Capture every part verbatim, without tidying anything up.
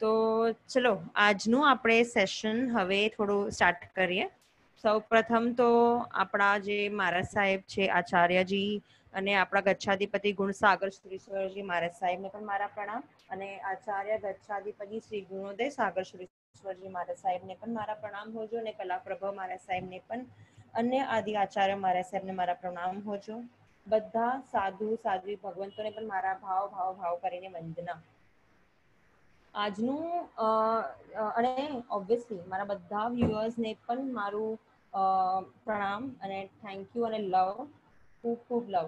તો ચલો આજનું આપણે સેશન હવે થોડું સ્ટાર્ટ કરીએ. સૌ પ્રથમ તો આપણા જે મહારાજ સાહેબ છે આચાર્યજી અને આપણા ગચ્છાધિપતિ ગુણસાગર શ્રીશ્વરજી મહારાજ સાહેબને પણ મારા પ્રણામ અને આચાર્ય ગચ્છાધિપતિ શ્રી ગુણોદય સાગર શ્રીશ્વરજી મહારાજ સાહેબને પણ મારા પ્રણામ હોજો અને કલાપ્રભા મહારાજ સાહેબને પણ અન્ય આદિ આચાર્ય મહારાજ સાહેબને મારા પ્રણામ હોજો. બધા સાધુ સાધ્વી ભગવંતોને પણ મારા ભાવ ભાવ ભાવ કરીને વંદના. આજનું અને ઓબ્વિયસલી મારા બધા વ્યુઅર્સને પણ મારું પ્રણામ અને થેન્ક યુ અને લવ, ખૂબ ખૂબ લવ.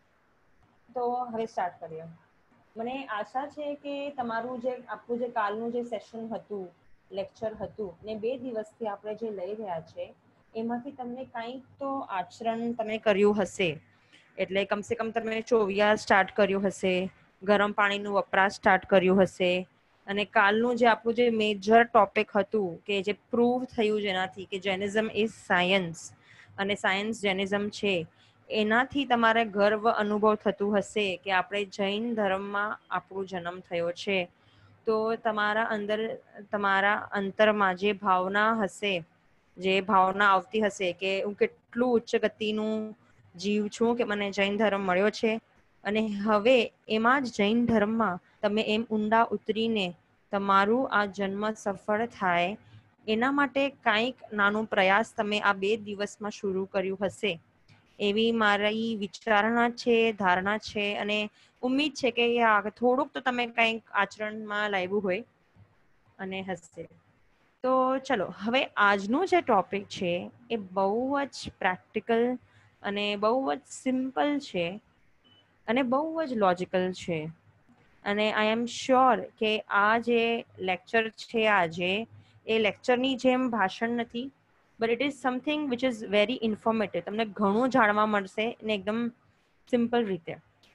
તો હવે સ્ટાર્ટ કરીએ. મને આશા છે કે તમારું જે આપણું જે કાલનું જે સેશન હતું, લેક્ચર હતું ને બે દિવસથી આપણે જે લઈ રહ્યા છે એમાંથી તમને કંઈક તો આચરણ તમે કર્યું હશે. એટલે કમસે કમ તમે ચોવિયાર સ્ટાર્ટ કર્યું હશે, ગરમ પાણીનું વપરાશ સ્ટાર્ટ કર્યું હશે અને કાલનું જે આપણું જે મેજર ટોપિક હતું કે જે પ્રૂવ થયું જેનાથી કે જેનિઝમ ઇઝ સાયન્સ અને સાયન્સ જેનિઝમ છે, એનાથી તમારે ગર્વ અનુભવ થતું હશે કે આપણે જૈન ધર્મમાં આપણો જન્મ થયો છે. તો તમારા અંદર તમારા અંતરમાં જે ભાવના હશે, જે ભાવના આવતી હશે કે હું કેટલું ઉચ્ચ ગતિનું જીવ છું કે મને જૈન ધર્મ મળ્યો છે અને હવે એમાં જ જૈન ધર્મમાં તમે એમ ઊંડા ઉતરીને તમારું આ જન્મ સફળ થાય એના માટે કાંઈક નાનું પ્રયાસ તમે આ બે દિવસમાં શરૂ કર્યું હશે એવી મારી વિચારણા છે, ધારણા છે અને ઉમ્મીદ છે કે થોડુંક તો તમે કંઈક આચરણમાં લાવ્યું હોય અને હશે. તો ચલો હવે આજનું જે ટોપિક છે એ બહુ જ પ્રેક્ટિકલ અને બહુ જ સિમ્પલ છે અને બહુ જ લોજિકલ છે અને આઈ એમ શ્યોર કે આ જે લેક્ચર છે આજે એ લેક્ચરની જેમ ભાષણ નથી, but it is something which is very informative. તમને ઘણું જાણવા મળશે ને એકદમ સિમ્પલ રીતે.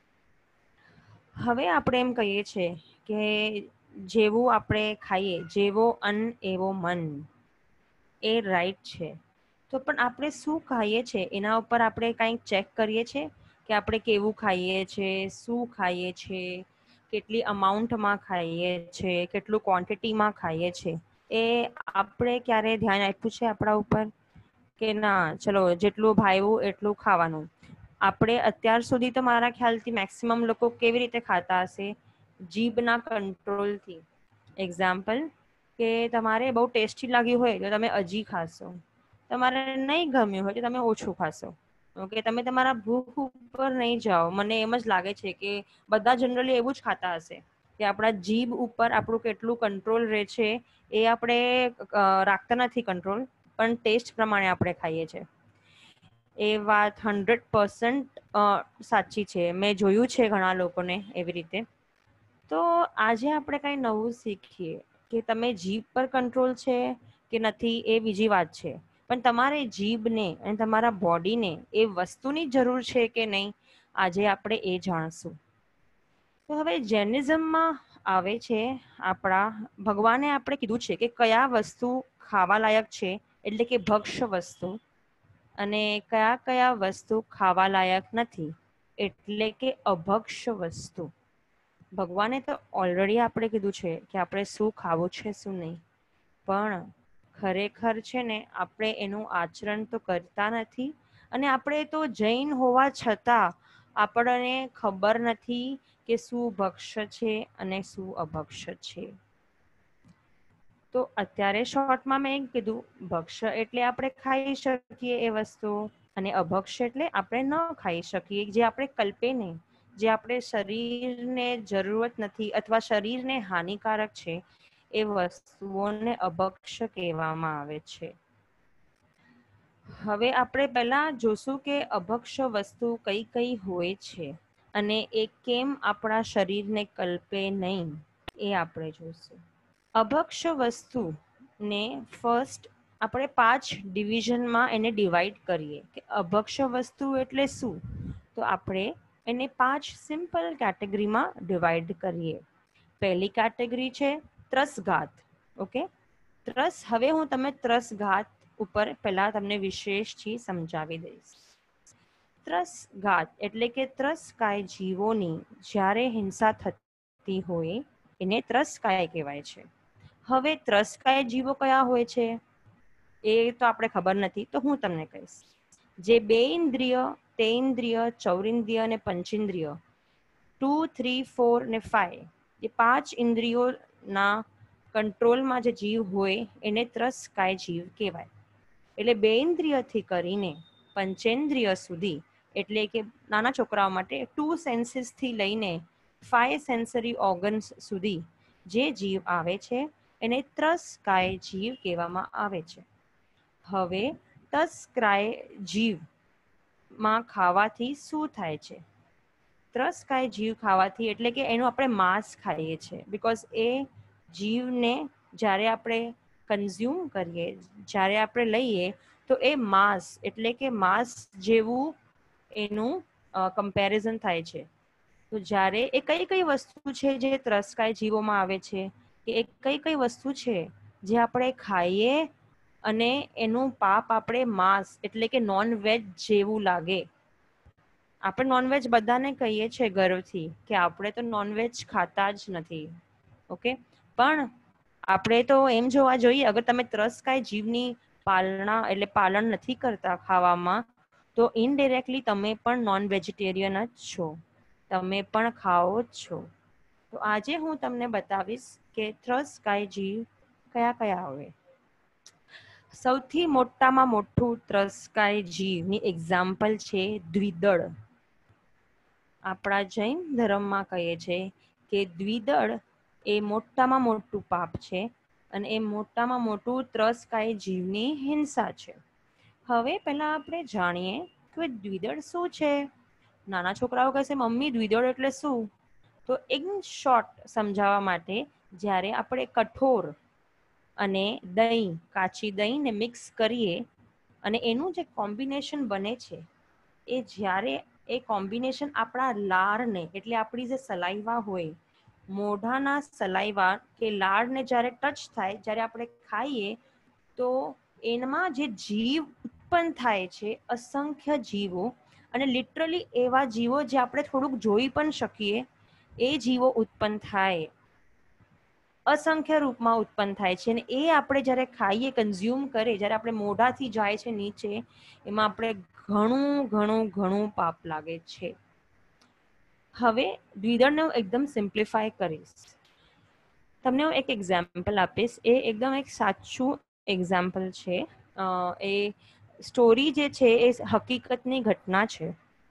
હવે આપણે એમ કહીએ છીએ કે જેવું આપણે ખાઈએ, જેવો અન્ન એવો મન, એ રાઈટ છે. તો પણ આપણે શું ખાઈએ છીએ એના ઉપર આપણે કંઈક ચેક કરીએ છીએ કે આપણે કેવું ખાઈએ છીએ, શું ખાઈએ છીએ, કેટલી અમાઉન્ટમાં ખાઈએ છીએ, કેટલું ક્વોન્ટિટીમાં ખાઈએ છીએ, એ આપણે ક્યારે ધ્યાન આપ્યું છે આપણા ઉપર કે ના ચલો જેટલું ભાવ્યું એટલું ખાવાનું. આપણે અત્યાર સુધી તો મારા ખ્યાલથી મેક્સિમમ લોકો કેવી રીતે ખાતા હશે, જીભના કંટ્રોલથી. એક્ઝામ્પલ કે તમારે બહુ ટેસ્ટી લાગ્યું હોય તો તમે હજી ખાશો, તમારે નહીં ગમ્યું હોય તો તમે ઓછું ખાશો. ઓકે, તમે તમારા ભૂખ ઉપર નહીં જાઓ. મને એમ જ લાગે છે કે બધા જનરલી એવું જ ખાતા હશે કે આપણા જીભ ઉપર આપણું કેટલું કંટ્રોલ રહે છે એ આપણે રાખતા નથી કંટ્રોલ, પણ ટેસ્ટ પ્રમાણે આપણે ખાઈએ છીએ. એ વાત હંડ્રેડ પર્સન્ટ સાચી છે. મેં જોયું છે ઘણા લોકોને એવી રીતે. તો આજે આપણે કંઈ નવું શીખીએ કે તમે જીભ પર કંટ્રોલ છે કે નથી એ બીજી વાત છે, પણ તમારે જીભને અને તમારા બોડીને એ વસ્તુની જરૂર છે કે નહીં, આજે આપણે એ જાણશું. તો હવે જેનિઝમમાં આવે છે, આપણા ભગવાને આપણે કીધું છે કે કયા વસ્તુ ખાવા લાયક છે, એટલે કે ભક્ષ્ય વસ્તુ, અને કયા કયા વસ્તુ ખાવા લાયક નથી, એટલે કે અભક્ષ્ય વસ્તુ. ભગવાને તો ઓલરેડી આપણે કીધું છે કે આપણે શું ખાવું છે શું નહીં, પણ ખરેખર છે ને આપણે એનું આચરણ તો કરતા નથી. અને આપણે તો જૈન હોવા છતાં આપણને ખબર નથી કે શું ભક્ષ્ય છે અને શું અભક્ષ્ય છે. તો અત્યારે શોર્ટમાં મેં એમ કીધું, ભક્ષ્ય એટલે આપણે ખાઈ શકીએ એ વસ્તુ અને અભક્ષ્ય એટલે આપણે ન ખાઈ શકીએ, જે આપણે કલ્પે નહીં, જે આપણે શરીરને જરૂરત નથી અથવા શરીરને હાનિકારક છે એ વસ્તુઓને અભક્ષ્ય કહેવામાં આવે છે. હવે આપણે પહેલા જોશું કે અભક્ષ્ય વસ્તુ કઈ કઈ હોય છે અને એ કેમ આપણા શરીરને કલ્પે નહીં, એ આપણે જોશું. અભક્ષ્ય વસ્તુને ફર્સ્ટ આપણે પાંચ ડિવિઝનમાં એને ડિવાઈડ કરીએ કે અભક્ષ્ય વસ્તુ એટલે શું, તો આપણે એને પાંચ સિમ્પલ કેટેગરીમાં ડિવાઈડ કરીએ. પહેલી કેટેગરી છે ત્રસઘાત. ઓકે, ત્રસ. હવે હું તમે ત્રસઘાત ઉપર પહેલા તમને વિશેષથી સમજાવી દઈશ. ત્રસઘાત એટલે કે ત્રસકાય જીવોની જ્યારે હિંસા થતી હોય એને ત્રસકાય કહેવાય છે. હવે ત્રસ્તકાય જીવો કયા હોય છે એ તો આપણે ખબર નથી, તો હું તમને કહીશ. જે બે ઇન્દ્રિય, તેઇન્દ્રિય, ચૌરિન્દ્રિય અને પંચેન્દ્રિય, ટુ થ્રી ફોર ને ફાઈવ, એ પાંચ ઇન્દ્રિયોના કંટ્રોલમાં જે જીવ હોય એને ત્રસ્તકાય જીવ કહેવાય. એટલે બે ઇન્દ્રિયથી કરીને પંચેન્દ્રિય સુધી, એટલે કે નાના છોકરાઓ માટે ટુ સેન્સીસથી લઈને ફાઈવ સેન્સરી ઓર્ગન્સ સુધી જે જીવ આવે છે એને ત્રસ્તકાય જીવ કહેવામાં આવે છે. હવે ત્રસ્તકાય જીવમાં ખાવાથી શું થાય છે? ત્રસ્તકાય જીવ ખાવાથી એટલે કે એનું આપણે માંસ ખાઈએ છીએ, બિકોઝ એ જીવને જ્યારે આપણે કન્ઝ્યુમ કરીએ, જ્યારે આપણે લઈએ તો એ માંસ એટલે કે માંસ જેવું એનું કમ્પેરિઝન થાય છે. તો જ્યારે એ કઈ કઈ વસ્તુ છે જે ત્રસ્તકાય જીવોમાં આવે છે, કે એ કઈ કઈ વસ્તુ છે જે આપણે ખાઈએ અને એનું પાપ આપણે માંસ એટલે કે નોન વેજ જેવું લાગે. આપણે નોનવેજ બધાને કહીએ છીએ ગર્વથી કે આપણે તો નોનવેજ ખાતા જ નથી, ઓકે. પણ આપણે તો એમ જોવા જોઈએ, અગર તમે ત્રસ્તકાય જીવની પાલના એટલે પાલન નથી કરતા ખાવામાં, તો ઇનડાયરેક્ટલી તમે પણ નોન વેજીટેરિયન જ છો, તમે પણ ખાઓ જ છો. તો આજે હું તમને બતાવીશ કે ત્રસ્તકાય જીવ કયા કયા હોય. સૌથી મોટામાં મોટું ત્રસ્તકાય જીવની એક્ઝામ્પલ છે દ્વિદળ. આપણા જૈન ધર્મમાં કહે છે કે દ્વિદળ એ મોટામાં મોટું પાપ છે અને એ મોટામાં મોટું ત્રસ્તકાય જીવની હિંસા છે. હવે પહેલા આપણે જાણીએ કે દ્વિદળ શું છે. નાના છોકરાઓ કહેશે મમ્મી દ્વિદળ એટલે શું? તો ઇન શોર્ટ સમજાવવા માટે, જ્યારે આપણે કઠોર અને દહીં, કાચી દહીંને મિક્સ કરીએ અને એનું જે કોમ્બિનેશન બને છે, એ જ્યારે એ કોમ્બિનેશન આપણા લાળને એટલે આપણી જે સલાઈવા હોય, મોઢાના સલાઈવા કે લાળને જ્યારે ટચ થાય, જ્યારે આપણે ખાઈએ, તો એમાં જે જીવ ઉત્પન્ન થાય છે, અસંખ્ય જીવો, અને લિટરલી એવા જીવો જે આપણે થોડુંક જોઈ પણ શકીએ, એ જીવો ઉત્પન્ન થાય, અસંખ્ય રૂપમાં ઉત્પન્ન થાય છે. અને એ આપણે જ્યારે ખાઈએ, કન્ઝ્યુમ કરીએ, જ્યારે આપણે મોઢાથી જાય છે નીચે, એમાં આપણે ઘણું ઘણું ઘણું પાપ લાગે છે. હવે દ્વિદળને હું એકદમ સિમ્પ્લિફાય કરીશ. તમને હું એક એક્ઝામ્પલ આપીશ. એ એકદમ એક સાચું એક્ઝામ્પલ છે. એ સ્ટોરી જે છે એ હકીકતની ઘટના છે.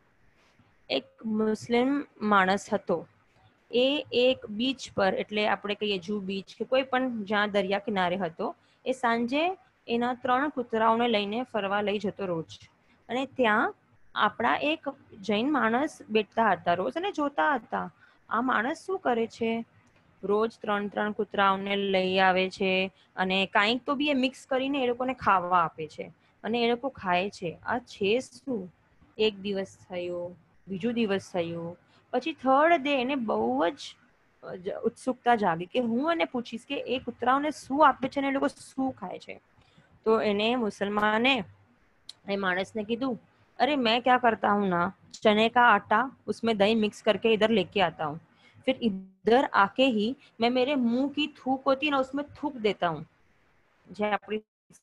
એક મુસ્લિમ માણસ હતો. એ એક બીચ પર, એટલે આપણે કહીએ જૂ બીચ કે કોઈ પણ જ્યાં દરિયા કિનારે હતો, એ સાંજે એના ત્રણ કૂતરાઓને લઈને ફરવા લઈ જતો રોજ. અને ત્યાં આપણા એક જૈન માણસ બેઠતા હતા રોજ અને જોતા હતા આ માણસ શું કરે છે. રોજ ત્રણ ત્રણ કૂતરાઓને લઈ આવે છે અને કાંઈક તો બી એ મિક્સ કરીને એ લોકોને ખાવા આપે છે અને એ લોકો ખાય છે. આ છે શું? એક દિવસ થયો, બીજો દિવસ થયો, પછી થર્ડ ડે એને બહુ જ ઉત્સુકતા જાગી કે હું એને પૂછીશ કે એ કૂતરાઓને શું આપે છે ને એ લોકો શું ખાય છે. તો એને મુસલમાને એ માણસને કીધું, अरे मैं क्या करता हूँ ना, चने का आटा उसमें दही मिक्स करके इधर लेके आता हूँ, फिर इधर आके ही मैं मेरे मुंह की थूक होती है ना उसमें थूक देता हूँ, जो अपनी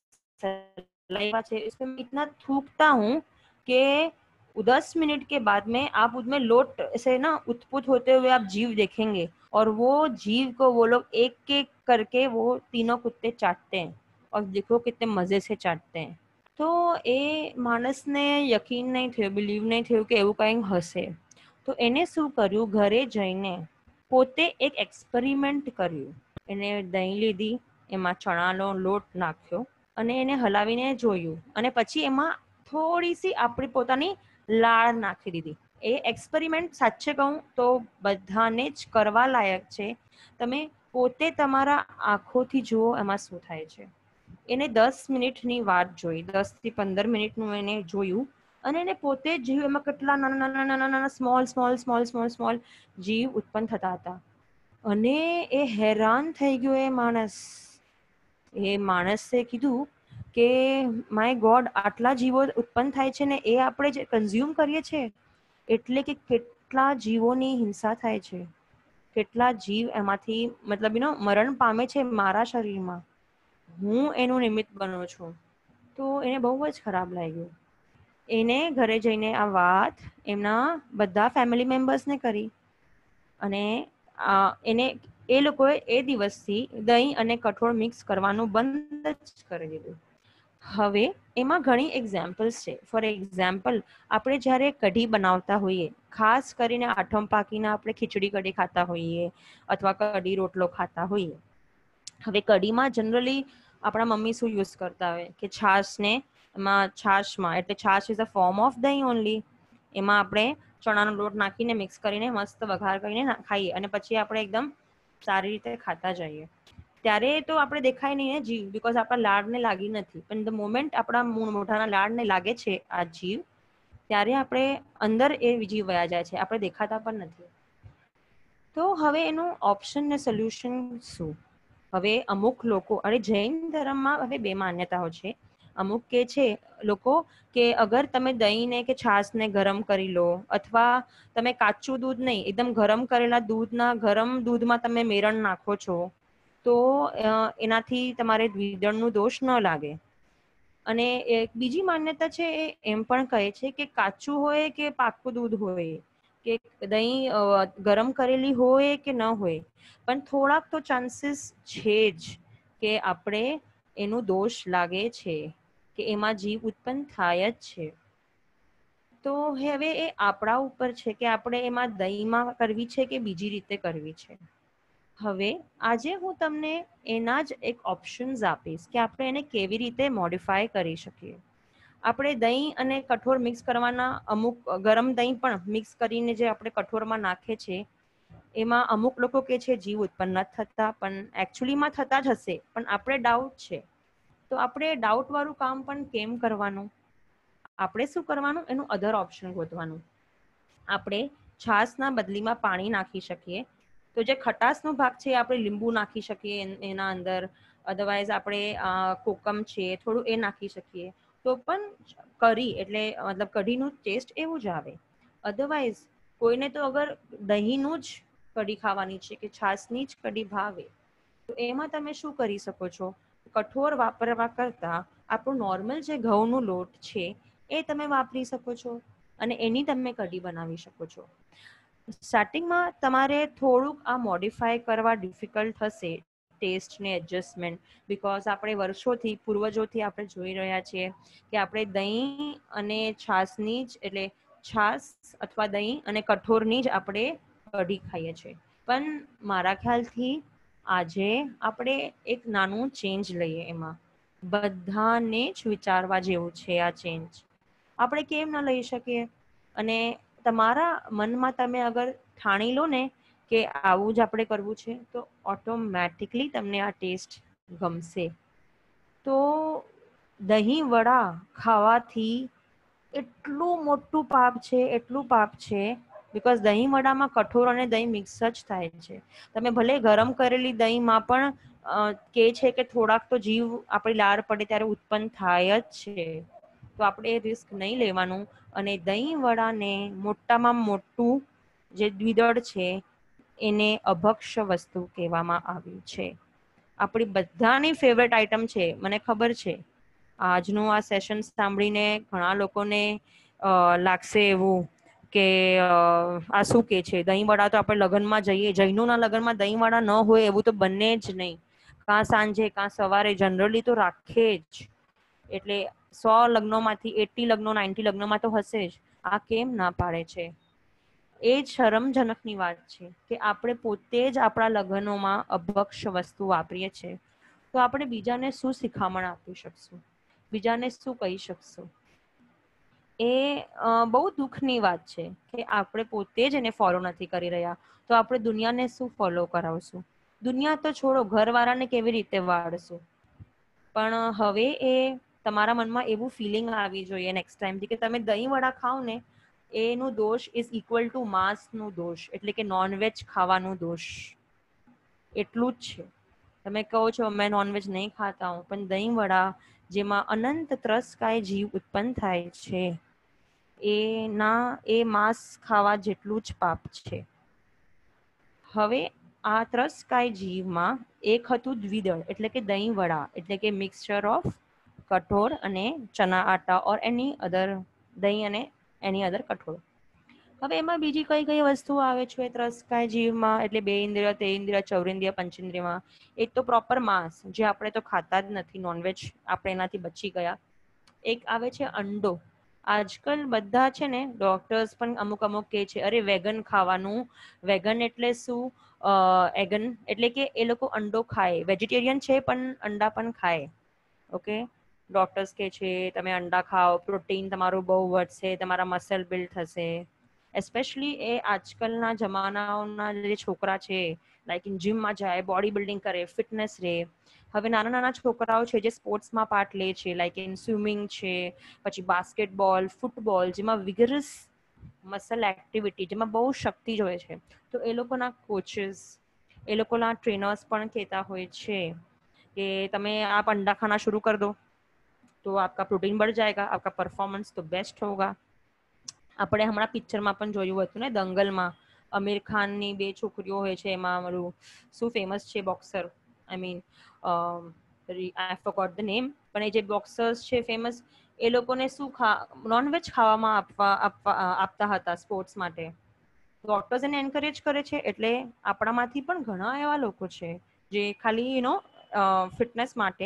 सलाइवा है इसमें मैं इतना थूकता हूँ कि दस मिनट के बाद में आप उसमें लोट से ना उत्पुत होते हुए आप जीव देखेंगे और वो जीव को वो लोग एक एक करके वो तीनों कुत्ते चाटते हैं और देखो कितने मजे से चाटते हैं. તો એ માણસને યકીન નહીં થયું, બિલીવ નહીં થયું કે એવું કંઈ હશે. તો એને શું કર્યું, ઘરે જઈને પોતે એક એક્સપેરિમેન્ટ કર્યું. એને દહીં લીધી, એમાં ચણાનો લોટ નાખ્યો અને એને હલાવીને જોયું અને પછી એમાં થોડી સી આપણી પોતાની લાળ નાખી દીધી. એ એક્સપેરિમેન્ટ સાચે કહું તો બધાને જ કરવા લાયક છે. તમે પોતે તમારા આંખોથી જુઓ એમાં શું થાય છે. એને દસ મિનિટની વાત જોઈ, દસ થી પંદર મિનિટનું એને જોયું અને એને પોતે જ જીવ એમાં કેટલા નાના નાના નાના નાના small small small small small જીવ ઉત્પન્ન થતા હતા અને એ હેરાન થઈ ગયો. એ માણસ એ માણસે કીધું કે માય ગોડ, આટલા જીવો ઉત્પન્ન થાય છે ને એ આપણે જે કન્ઝ્યુમ કરીએ છીએ એટલે કે કેટલા જીવોની હિંસા થાય છે. કેટલા જીવ એમાંથી મતલબ યુ નો મરણ પામે છે મારા શરીરમાં, હું એનું નિમિત્ત બનું છું. તો એને બહુ જ ખરાબ લાગ્યું. એને ઘરે જઈને આ વાત એમના બધા ફેમિલી મેમ્બર્સને કરી અને એને એ લોકોએ એ દિવસથી દહીં અને કઠોળ મિક્સ કરવાનું બંધ જ કરી દીધું. હવે એમાં ઘણી એક્ઝામ્પલ્સ છે. ફોર એક્ઝામ્પલ, આપણે જ્યારે કઢી બનાવતા હોઈએ, ખાસ કરીને આઠમ પાકીને આપણે ખીચડી કઢી ખાતા હોઈએ અથવા કઢી રોટલો ખાતા હોઈએ. હવે કઢીમાં જનરલી આપણા મમ્મી શું યુઝ કરતા હોય કે છાશને એમાં છાશમાં એટલે છાશ is a form of dahi only. એમાં આપણે ચણાનો લોટ નાખીને મિક્સ કરીને મસ્ત વઘાર કરીને ખાઈએ અને પછી આપણે એકદમ સારી રીતે ખાતા જઈએ. ત્યારે તો આપણે દેખાય નહીં ને જીવ, બિકોઝ આપણા લાળને લાગી નથી. પણ ધ મોમેન્ટ આપણા મોઢાના લાળને લાગે છે આ જીવ, ત્યારે આપણે અંદર એ જીવ વયા જાય છે, આપણે દેખાતા પણ નથી. તો હવે એનું ઓપ્શન ને સોલ્યુશન શું? હવે અમુક લોકો, અરે જૈન ધર્મમાં હવે બે માન્યતાઓ છે. અમુક કે છે લોકો કે અગર તમે દહીંને કે છાશને ગરમ કરી લો અથવા તમે કાચું દૂધ નહીં, એકદમ ગરમ કરેલા દૂધના ગરમ દૂધમાં તમે મેરણ નાખો છો તો એનાથી તમારે દ્વિદળનું દોષ ન લાગે. અને એક બીજી માન્યતા છે એ એમ પણ કહે છે કે કાચું હોય કે પાકું દૂધ હોય કે દહીં ગરમ કરેલી હોય કે ન હોય, પણ થોડાક તો ચાન્સીસ છે જ કે આપણે એનું દોષ લાગે છે, કે એમાં જીવ ઉત્પન્ન થાય જ છે. તો હવે એ આપણા ઉપર છે કે આપણે એમાં દહીંમાં કરવી છે કે બીજી રીતે કરવી છે. હવે આજે હું તમને એના જ એક ઓપ્શન્સ આપીશ કે આપણે એને કેવી રીતે મોડિફાય કરી શકીએ. આપણે દહીં અને કઠોળ મિક્સ કરવાના, અમુક ગરમ દહીં પણ મિક્સ કરીને જે આપણે કઠોળમાં નાખે છે એમાં અમુક લોકો કે છે જીવ ઉત્પન્ન નથી થતા, પણ એકચ્યુઅલીમાં થતા જ હશે, પણ આપણે ડાઉટ છે. તો આપણે ડાઉટ વાળું કામ પણ કેમ કરવાનું? આપણે શું કરવાનું, એનું અધર ઓપ્શન ગોતવાનું. આપણે છાશના બદલીમાં પાણી નાખી શકીએ. તો જે ખટાશનો ભાગ છે આપણે લીંબુ નાખી શકીએ એના અંદર, અધરવાઇઝ આપણે કોકમ છે થોડું એ નાખી શકીએ તો પણ કરી એટલે મતલબ કઢીનું ટેસ્ટ એવું જ આવે. અધરવાઇઝ કોઈને તો અગર દહીંનું જ કઢી ખાવાની છે કે છાશની જ કઢી ભાવે, તો એમાં તમે શું કરી શકો છો, કઠોળ વાપરવા કરતા આપણું નોર્મલ જે ઘઉંનો લોટ છે એ તમે વાપરી શકો છો અને એની તમે કઢી બનાવી શકો છો. સ્ટાર્ટિંગમાં તમારે થોડુંક આ મોડિફાય કરવા ડિફિકલ્ટ થશે, ટેસ્ટને એડજસ્ટમેન્ટ, બિકોઝ આપણે વર્ષોથી પૂર્વજોથી આપણે જોઈ રહ્યા છીએ કે આપણે દહીં અને છાશની જ એટલે છાશ અથવા દહીં અને કઠોળની જ આપણે કઢી ખાઈએ છીએ. પણ મારા ખ્યાલથી આજે આપણે એક નાનું ચેન્જ લઈએ, એમાં બધાને જ વિચારવા જેવું છે. આ ચેન્જ આપણે કેમ ના લઈ શકીએ? અને તમારા મનમાં તમે અગર ઠાણી લો ને કે આવું જ આપણે કરવું છે, તો ઓટોમેટિકલી તમને આ ટેસ્ટ ગમશે. તો દહીં વડા ખાવાથી એટલું મોટું પાપ છે, એટલું પાપ છે, બિકોઝ દહીં વડામાં કઠોળ અને દહીં મિક્સ જ થાય છે. તમે ભલે ગરમ કરેલી દહીંમાં પણ કે છે કે થોડાક તો જીવ આપણી લાળ પડે ત્યારે ઉત્પન્ન થાય જ છે. તો આપણે રિસ્ક નહીં લેવાનું અને દહીં વડાને મોટામાં મોટું જે દ્વિદળ છે એને અભક્ષ્ય વસ્તુ કહેવામાં આવ્યું છે. આપણી બધાની ફેવરેટ આઈટમ છે. મને ખબર છે આજનું આ સેશન સાંભળીને ઘણા લોકોને અ લાગશે એવું કે આ શું કે છે, દહીં વડા તો આપણે લગ્નમાં જઈએ, જૈનોના લગ્નમાં દહીં વડા ન હોય એવું તો બને જ નહીં. કાં સાંજે કાં સવારે જનરલી તો રાખે જ. એટલે સો લગ્નોમાંથી એટી લગ્નો નાઇન્ટી લગ્નોમાં તો હશે જ. આ કેમ ના પાડે છે? એ જ શરમજનકની વાત છે કે આપણે પોતે જ આપણા લગ્નોમાં અભક્ષ્ય વસ્તુ વાપરીએ છીએ. તો આપણે બીજાને શું શિખામણ આપી શકશું? બીજાને શું કહી શકશું? એ બહુ દુઃખની વાત છે કે આપણે પોતે જ એને ફોલો નથી કરી રહ્યા, તો આપણે દુનિયાને શું ફોલો કરાવશું? દુનિયા તો છોડો, ઘરવાળાને કેવી રીતે વાળશું? પણ હવે એ તમારા મનમાં એવું ફિલિંગ આવી જોઈએ નેક્સ્ટ ટાઈમથી કે તમે દહીં વડા ખાઓ ને એનું દોષ ઇઝ ઇક્વલ ટુ માંસનું દોષ, એટલે કે નોનવેજ ખાવાનું દોષ. એટલું જ છે. તમે કહો છો અમે નોનવેજ નહીં ખાતા હું, પણ દહીં વડા જેમાં અનંત ત્રસકાય જીવ ઉત્પન્ન થાય છે એ ના એ માંસ ખાવા જેટલું જ પાપ છે. હવે આ ત્રસ્તકાય જીવમાં એક હતું દ્વિદળ એટલે કે દહીં વડા એટલે કે મિક્સચર ઓફ કઠોળ અને ચના આટા ઓર એની અધર દહીં અને એની અધર કઠોળ. હવે એમાં બીજી કઈ કઈ વસ્તુ આવે છે ત્રસ્તકાય જીવમાં એટલે બે ઇન્દ્રિય તે ઇન્દ્રિય ચૌરેન્દ્રિય પંચેન્દ્રિયમાં? એક તો પ્રોપર માંસ જે આપણે તો ખાતા જ નથી, નોનવેજ આપણે એનાથી બચી ગયા. એક આવે છે અંડો. આજકાલ બધા છે ને ડોક્ટર્સ પણ અમુક અમુક કે છે અરે વેગન ખાવાનું. વેગન એટલે શું? એગન એટલે કે એ લોકો અંડો ખાય, વેજીટેરિયન છે પણ અંડા પણ ખાય. ઓકે, ડોક્ટર્સ કે છે તમે અંડા ખાઓ, પ્રોટીન તમારું બહુ વધશે, તમારા મસલ બિલ્ડ થશે. એસ્પેશલી એ આજકાલના જમાનાઓના જે છોકરા છે લાઈક ઇન જીમમાં જાય, બોડી બિલ્ડિંગ કરે, ફિટનેસ રહે. હવે નાના નાના છોકરાઓ છે જે સ્પોર્ટ્સમાં પાર્ટ લે છે લાઈક ઇન સ્વિમિંગ છે, પછી બાસ્કેટબોલ, ફૂટબોલ જેમાં વિગરસ મસલ એક્ટિવિટી જેમાં બહુ શક્તિ જોઈએ છે. તો એ લોકોના કોચિસ, એ લોકોના ટ્રેનર્સ પણ કહેતા હોય છે कि તમે आप अंडा खाना शुरू कर दो तो आपका प्रोटीन बढ़ जाएगा, आपका परफॉर्मेंस तो बेस्ट होगा. આપણે હમણાં પિક્ચરમાં પણ જોયું હતું ને દંગલમાં આમિર ખાનની બે છોકરીઓ હોય છે, એમાં મારું શું ફેમસ છે boxer, I mean I forgot the name, પણ એ જે બોક્સર્સ છે ફેમસ, એ લોકોને શું ખા નોનવેજ ખાવામાં આપવા આપવા આપતા હતા સ્પોર્ટ્સ માટે. ડોક્ટર્સ એને એન્કરેજ કરે છે. એટલે આપણામાંથી પણ ઘણા એવા લોકો છે જે ખાલી યુ નો ફિટનેસ માટે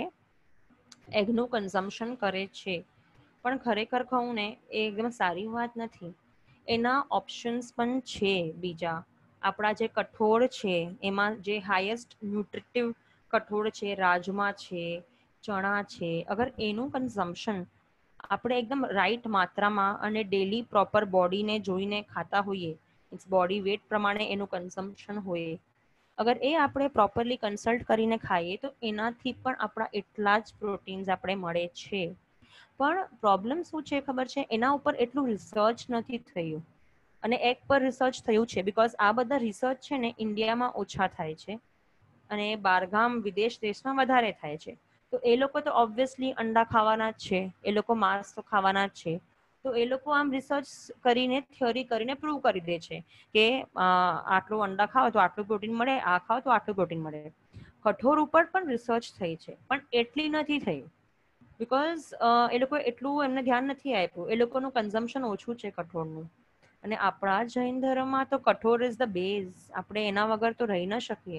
એગનું કન્ઝમ્પશન કરે છે. પણ ખરેખર કહું ને એ એકદમ સારી વાત નથી. એના ઓપ્શન્સ પણ છે બીજા. આપણા જે કઠોળ છે એમાં જે હાઈએસ્ટ ન્યુટ્રિટિવ કઠોળ છે, રાજમા છે, ચણા છે, અગર એનું કન્ઝમ્પશન આપણે એકદમ રાઈટ માત્રામાં અને ડેલી પ્રોપર બોડીને જોઈને ખાતા હોઈએ, બોડી વેટ પ્રમાણે એનું કન્ઝમ્પશન હોય, અગર એ આપણે પ્રોપરલી કન્સલ્ટ કરીને ખાઈએ તો એનાથી પણ આપણા એટલા જ પ્રોટીન્સ આપણે મળે છે. પણ પ્રોબ્લેમ શું છે ખબર છે, એના ઉપર એટલું રિસર્ચ નથી થયું. અને એક પર રિસર્ચ થયું છે બિકોઝ આ બધા રિસર્ચ છે ને ઇન્ડિયામાં ઓછા થાય છે અને બારગામ વિદેશ દેશમાં વધારે થાય છે. તો એ લોકો તો ઓબ્વિયસલી અંડા ખાવાના જ છે, એ લોકો માંસ તો ખાવાના જ છે. તો એ લોકો આમ રિસર્ચ કરીને થ્યોરી કરીને પ્રૂવ કરી દે છે કે આટલું અંડા ખાઓ તો આટલું પ્રોટીન મળે, આ ખાઓ તો આટલું પ્રોટીન મળે. કઠોળ ઉપર પણ રિસર્ચ થઈ છે પણ એટલી નથી થઈ બિકોઝ એ લોકો એટલું એમને ધ્યાન નથી આપ્યું. એ લોકોનું કન્ઝમ્પશન ઓછું છે કઠોળનું. અને આપણા જૈન ધર્મમાં તો કઠોર ઇઝ ધ બેઝ, આપણે એના વગર તો રહી ના શકીએ.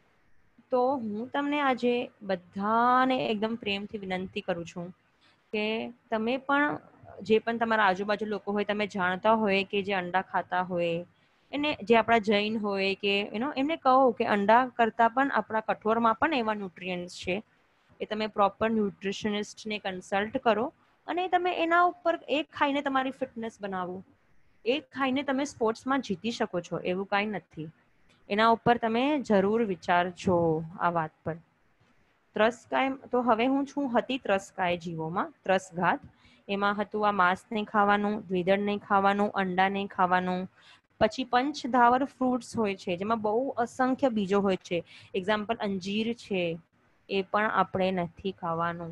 તો હું તમને આજે બધાને એકદમ પ્રેમથી વિનંતી કરું છું કે તમે પણ જે પણ તમારા આજુબાજુ લોકો હોય, તમે જાણતા હોય કે જે અંડા ખાતા હોય, એને જે આપણા જૈન હોય કે યુ નો એમને કહો કે અંડા કરતા પણ આપણા કઠોરમાં પણ એવા ન્યુટ્રિયન્ટ્સ છે એ તમે પ્રોપર ન્યુટ્રિશનિસ્ટને કન્સલ્ટ કરો અને તમે એના ઉપર એક ખાઈને તમારી ફિટનેસ બનાવો. એક ખાઈને તમે સ્પોર્ટ્સમાં જીતી શકો છો એવું કાંઈ નથી. એના ઉપર તમે જરૂર વિચારજો આ વાત પર. ત્રસ્તકાય તો હવે હું છું હતી ત્રસ્તકાય જીવોમાં ત્રસઘાત. એમાં હતું આ માંસ નહીં ખાવાનું, દ્વિદળ નહીં ખાવાનું, અંડા નહીં ખાવાનું. પછી પંચધાવર ફ્રૂટ્સ હોય છે જેમાં બહુ અસંખ્ય બીજો હોય છે. એક્ઝામ્પલ અંજીર છે, એ પણ આપણે નથી ખાવાનું.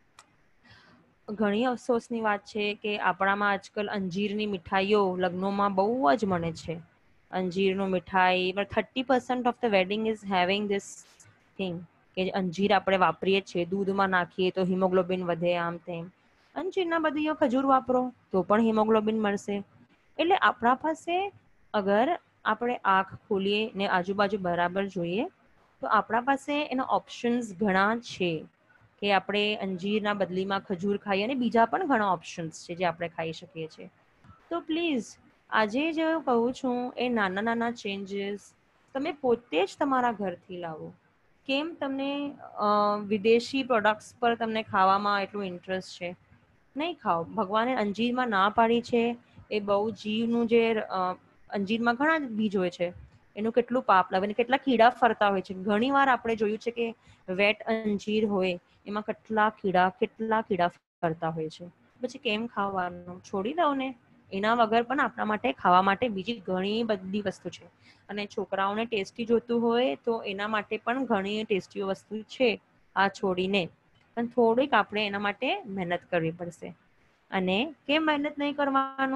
ઘણી અફસોસની વાત છે કે આપણામાં આજકાલ અંજીરની મીઠાઈઓ લગ્નોમાં બહુ જ મળે છે. અંજીરનું મીઠાઈ thirty percent of the wedding is having this thing કે અંજીર આપણે વાપરીએ છીએ, દૂધમાં નાખીએ તો હિમોગ્લોબિન વધે, આમ તેમ. અંજીરના બદલે ખજૂર વાપરો તો પણ હિમોગ્લોબિન મળશે. એટલે આપણા પાસે અગર આપણે આંખ ખોલીએ ને આજુબાજુ બરાબર જોઈએ તો આપણા પાસે એના ઓપ્શન્સ ઘણા છે કે આપણે અંજીરના બદલીમાં ખજૂર ખાઈએ અને બીજા પણ ઘણા ઓપ્શન્સ છે જે આપણે ખાઈ શકીએ છીએ. તો પ્લીઝ આજે જે કહું છું એ નાના નાના ચેન્જીસ તમે પોતે જ તમારા ઘરથી લાવો. કેમ તમને વિદેશી પ્રોડક્ટ્સ પર તમને ખાવામાં એટલું ઇન્ટરેસ્ટ છે? નહીં ખાઓ. ભગવાને અંજીરમાં ના પાડી છે એ બહુ જીવનું જે અંજીરમાં ઘણા બીજ હોય છે, એનું કેટલું પાપ લાગે, કેટલા કીડા ફરતા હોય છે. ઘણી વાર આપણે જોયું છે કે વેટ અંજીર હોય એમાં કેટલા કીડા કેટલા કીડા ફરતા હોય છે. પછી કેમ ખાવાનું? છોડી દો ને. એના વગર પણ આપણા માટે ખાવા માટે બીજી ઘણી બધી વસ્તુ છે. અને છોકરાઓને ટેસ્ટી જોતું હોય તો એના માટે પણ ઘણી ટેસ્ટી વસ્તુ છે આ છોડીને. પણ થોડીક આપણે એના માટે મહેનત કરવી પડશે. અને કેમ મહેનત નહીં કરવાનું?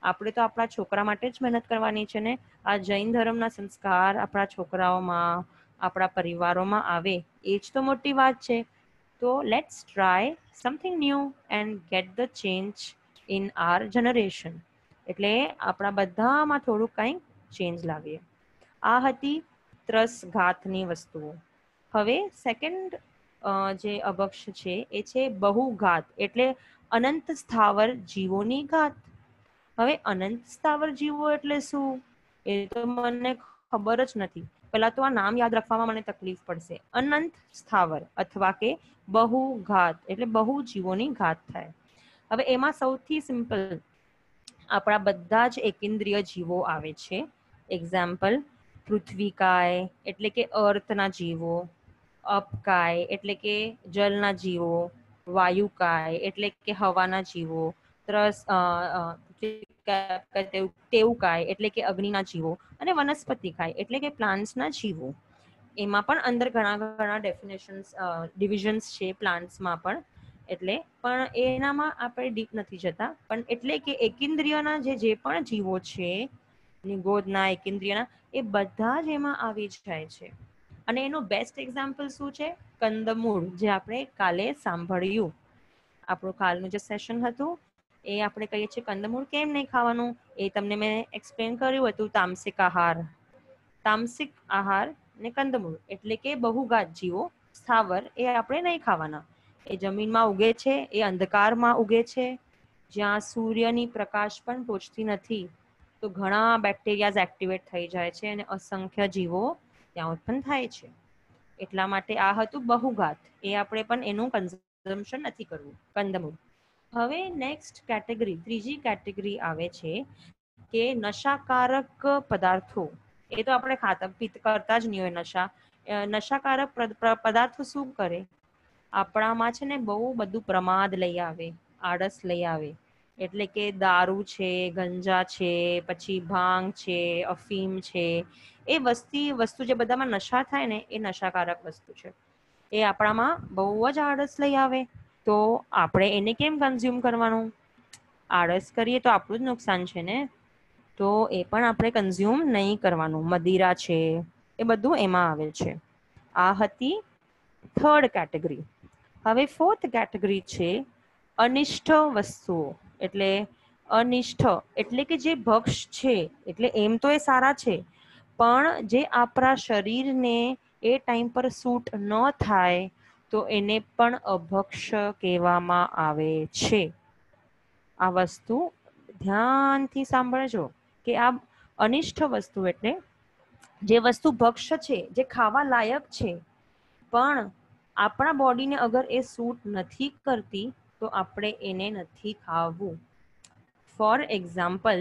આપણે તો આપણા છોકરા માટે જ મહેનત કરવાની છે ને. આ જૈન ધર્મના સંસ્કાર આપણા છોકરાઓમાં, આપણા પરિવારોમાં આવે એ જ તો મોટી વાત છે. તો let's try something new and get the change in our generation. એટલે આપણા બધામાં થોડુંક કંઈક ચેન્જ લાવીએ. આ હતી ત્રસઘાતની વસ્તુઓ. હવે સેકન્ડ જે અભક્ષ છે એ છે બહુઘાત, એટલે અનંત સ્થાવર જીવોની ઘાત. હવે અનંત સ્થાવર જીવો એટલે શું, એ તો મને ખબર જ નથી. પેલા તો આ નામ યાદ રાખવામાં મને તકલીફ પડશે. અનંત સ્થાવર અથવા કે બહુઘાત એટલે બહુ જીવોની ઘાત થાય. હવે એમાં સૌથી સિમ્પલ આપણા બધા જ એકેન્દ્રિય જીવો આવે છે. એક્ઝામ્પલ પૃથ્વીકાય એટલે કે અર્થના જીવો, અપકાય એટલે કે જલના જીવો, વાયુકાય એટલે કે હવાના જીવો, ત્રસ તેવુકાય એટલે કે અગ્નિના જીવો, અને વનસ્પતિકાય એટલે કે પ્લાન્ટ્સના જીવો. એમાં પણ અંદર ઘણા ઘણા ડેફિનેશન્સ ડિવિઝન્સ છે પ્લાન્ટ્સમાં પણ. એટલે પણ એનામાં આપણે ડીપ નથી જતા. પણ એટલે કે એકેન્દ્રિયના જે જે પણ જીવો છે, નિગોદના એકેન્દ્રિયના, એ બધા જ એમાં આવી જાય છે. અને એનું બેસ્ટ એક્ઝામ્પલ શું છે, કંદમૂળ, જે આપણે કાલે સાંભળ્યું. આપણું કાલનું જે સેશન હતું એ આપણે કહીએ છીએ કંદમૂળ કેમ નહીં ખાવાનું, એ તમને મેં એક્સપ્લેન કર્યું હતું. તામસિક આહાર, તામસિક આહાર ને કંદમૂળ એટલે કે બહુઘાત જીવો, સ્થાવર, એ આપણે નહીં ખાવાના. એ જમીનમાં ઉગે છે, એ અંધકારમાં ઉગે છે, જ્યાં સૂર્યની પ્રકાશ પણ પહોંચતી નથી. તો ઘણા બેક્ટેરિયાઝ એક્ટિવેટ થઈ જાય છે અને અસંખ્ય જીવો ત્યાં ઉત્પન્ન થાય છે. એટલા માટે આ હતું બહુઘાત. એ આપણે પણ એનું કન્ઝમ્પશન નથી કરવું, કંદમૂળ. હવે નેક્સ્ટ કેટેગરી, ત્રીજી કેટેગરી આવે છે કે નશાકારક પદાર્થો. એ તો આપણે ખાતા પીત કરતા જ નહીં હોય નશા. નશાકારક પદાર્થો શું કરે, આપણામાં છે ને બહુ બધું પ્રમાદ લઈ આવે, આળસ લઈ આવે. એટલે કે દારૂ છે, ગંજા છે, પછી ભાંગ છે, અફીમ છે, એ વસ્તી વસ્તુ જે બધામાં નશા થાય ને એ નશાકારક વસ્તુ છે. એ આપણામાં બહુ જ આળસ લઈ આવે. તો આપણે એને કેમ કન્ઝ્યુમ કરવાનું, આળસ કરીએ તો આપણું જ નુકસાન છે ને. તો એ પણ આપણે કન્ઝ્યુમ નહીં કરવાનું. મદિરા છે, એ બધું એમાં આવે છે. આ હતી થર્ડ કેટેગરી. હવે ફોર્થ કેટેગરી છે અનિષ્ટ વસ્તુઓ. એટલે અનિષ્ટ એટલે કે જે ભક્ષ છે, એટલે એમ તો એ સારા છે, પણ જે આપણા શરીરને એ ટાઈમ પર સૂટ ન થાય, તો એને પણ અભક્ષ કહેવામાં આવે છે. આ વસ્તુ ધ્યાનથી સાંભળજો કે આ અનિષ્ટ વસ્તુ એટલે જે વસ્તુ ભક્ષ્ય છે, જે ખાવા લાયક છે, પણ આપણા બોડીને અગર એ સૂટ નથી કરતી, તો આપણે એને નથી ખાવું. ફોર એક્ઝામ્પલ,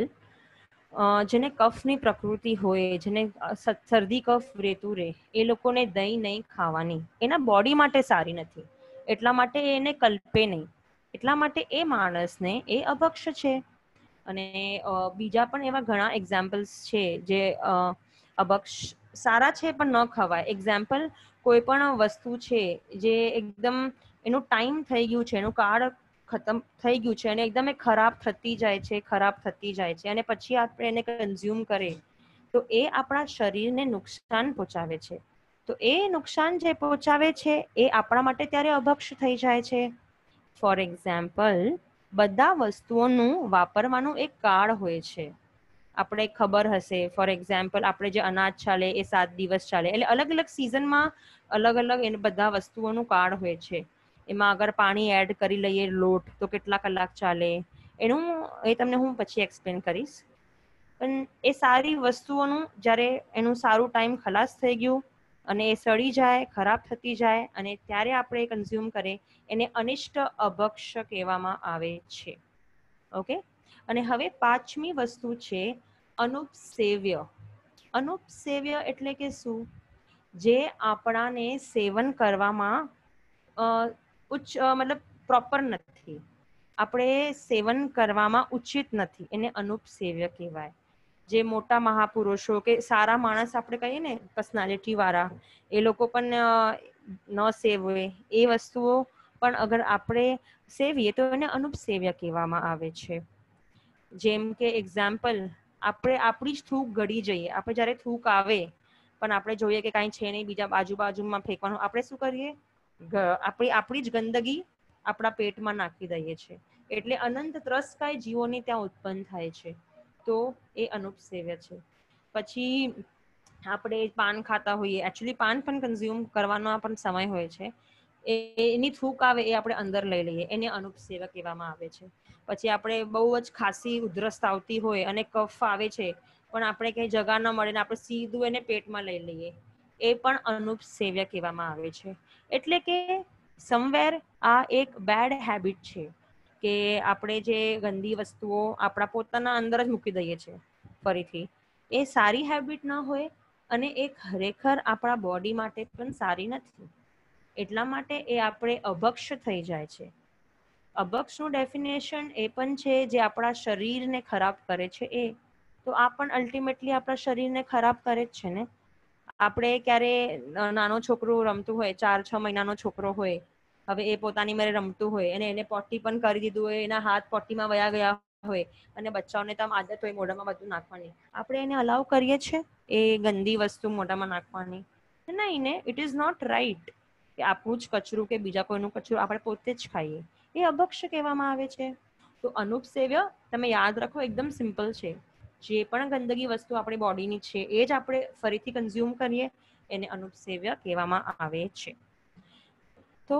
જેને કફની પ્રકૃતિ હોય, જેને શરદી કફ રહેતું રહે, એ લોકોને દહીં નહીં ખાવાની. એના બોડી માટે સારી નથી, એટલા માટે એને કલ્પે નહીં. એટલા માટે એ માણસને એ અભક્ષ છે. અને બીજા પણ એવા ઘણા એક્ઝામ્પલ્સ છે જે અભક્ષ સારા છે પણ ન ખવાય. એક્ઝામ્પલ, કોઈ પણ વસ્તુ છે જે એકદમ એનું ટાઈમ થઈ ગયું છે, એનું કાળ ખતમ થઈ ગયું છે અને એકદમ એ ખરાબ થતી જાય છે, ખરાબ થતી જાય છે, અને પછી આપણે એને કન્ઝ્યુમ કરીએ, તો એ આપણા શરીરને નુકસાન પહોંચાડે છે. તો એ નુકસાન જે પહોંચાડે છે એ આપણા માટે ત્યારે અભક્ષ થઈ જાય છે. ફોર એક્ઝામ્પલ, બધા વસ્તુઓનું વાપરવાનું એક કાળ હોય છે. આપણે ખબર હશે, ફોર એક્ઝામ્પલ, આપણે જે અનાજ ચાલે એ સાત દિવસ ચાલે. એટલે અલગ અલગ સિઝનમાં અલગ અલગ એ બધા વસ્તુઓનું કાળ હોય છે. એમાં અગર પાણી એડ કરી લઈએ, લોટ, તો કેટલા કલાક ચાલે, એનું એ તમને હું પછી એક્સપ્લેન કરીશ. પણ એ સારી વસ્તુઓનું જ્યારે એનું સારું ટાઈમ ખલાસ થઈ ગયું અને એ સડી જાય, ખરાબ થતી જાય, અને ત્યારે આપણે કન્ઝ્યુમ કરીએ, એને અનિષ્ટ અભક્ષ કહેવામાં આવે છે. ઓકે. અને હવે પાંચમી વસ્તુ છે અનુપસેવ્ય. અનુપસેવ્ય એટલે કે શું, જે આપણાને સેવન કરવામાં ઉચ્ચ મતલબ પ્રોપર નથી, આપણે સેવન કરવામાં ઉચિત નથી, એને અનુપસેવ્ય કહેવાય. જે મોટા મહાપુરુષો કે સારા માણસ આપણે કહીએ ને, પર્સનાલિટી વાળા, એ લોકો પણ ન સેવે એ વસ્તુઓ, પણ અગર આપણે સેવીએ તો એને અનુપસેવ્ય કહેવામાં આવે છે. જેમ કે એક્ઝામ્પલ, આપણે આપણી જ થૂક ગળી જઈએ. આપણે જ્યારે થૂક આવે પણ આપણે જોઈએ કે કાંઈ છે નહીં, બીજા આજુબાજુમાં ફેંકવાનું, આપણે શું કરીએ? આપણી આપણી જ ગંદગી આપણા પેટમાં નાખી દઈએ છીએ. એટલે અનંત ત્રસકાય જીવોની ત્યાં ઉત્પન્ન થાય છે. તો એ અનુપસેવ્ય છે. પછી આપણે પાન ખાતા હોઈએ, એકચ્યુઅલી પાન પણ કન્ઝ્યુમ કરવાનો પણ સમય હોય છે. એની થૂક આવે એ આપણે અંદર લઈ લઈએ, એને અનુપસેવ્ય કહેવામાં આવે છે. પછી આપણે બહુ જ ખાંસી ઉધરસ આવતી હોય અને કફ આવે છે, પણ આપણે કઈ જગા ન મળે ને આપણે સીધું એને પેટમાં લઈ લઈએ, એ પણ અનુપસેવ્ય કહેવામાં આવે છે. એટલે કે સમવેર આ એક બેડ હેબિટ છે કે આપણે જે ગંદી વસ્તુઓ આપણા પોતાના અંદર જ મૂકી દઈએ છીએ. ફરીથી એ સારી હેબિટ ના હોય અને એ ખરેખર આપણા બોડી માટે પણ સારી નથી. એટલા માટે એ આપણે અભક્ષ થઈ જાય છે. અભક્ષનું ડેફિનેશન એ પણ છે જે આપણા શરીરને ખરાબ કરે છે. એ તો આ પણ અલ્ટિમેટલી આપણા શરીરને ખરાબ કરે જ છે ને. આપણે ક્યારે નાનો છોકરો રમતું હોય, ચાર છ મહિનાનો છોકરો હોય, હવે એ પોતાની મેરે રમતું હોય અને એને પોટી પણ કરી દીધું હોય, એના હાથ પોટીમાં વયા ગયા હોય અને બચ્ચાઓને તો આમ આદત હોય મોઢામાં બધું નાખવાની, આપણે એને અલાઉ કરીએ છીએ એ ગંદી વસ્તુ મોઢામાં નાખવાની? નહીં ને. ઇટ ઇઝ નોટ રાઈટ કે આપણું જ કચરું કે બીજા કોઈનું કચરું આપણે પોતે જ ખાઈએ. એ અભક્ષ કહેવામાં આવે છે. તો અનુપસેવ્ય તમે યાદ રાખો, એકદમ સિમ્પલ છે. જે પણ ગંદગી વસ્તુ આપણી બોડીની છે એ જ આપણે ફરીથી કન્ઝ્યુમ કરીએ, એને અનુપસેવ્ય કહેવામાં આવે છે. તો